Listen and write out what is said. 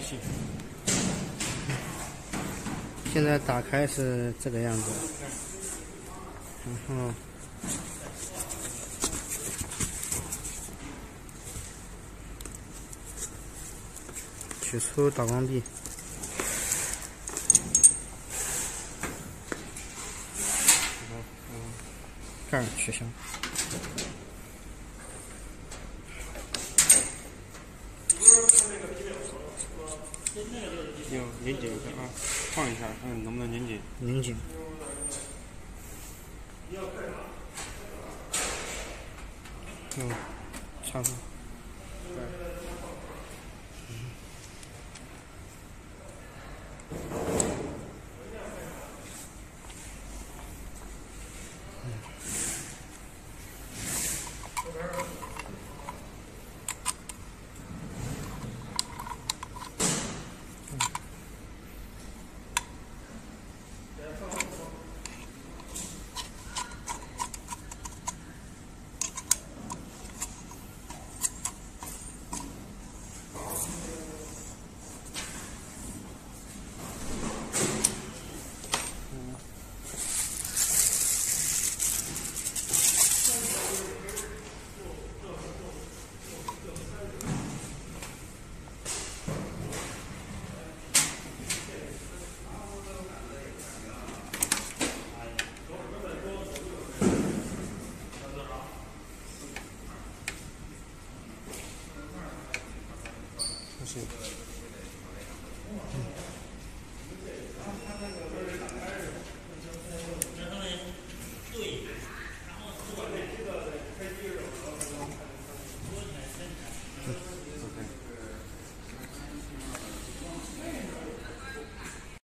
器。 现在打开是这个样子，然后取出导光臂，盖儿取消。 要拧紧一下啊，放一下，看能不能拧紧。 拧紧。差不多。 不行。